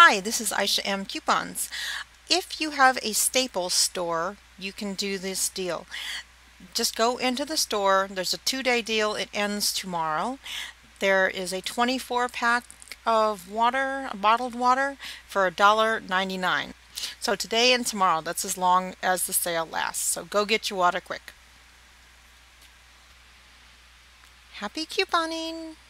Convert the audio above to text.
Hi, this is Aisha M. Coupons. If you have a Staples store, you can do this deal. Just go into the store. There's a 2-day deal. It ends tomorrow. There is a 24 pack of water, bottled water, for $1.99. So today and tomorrow, that's as long as the sale lasts. So go get your water quick. Happy couponing!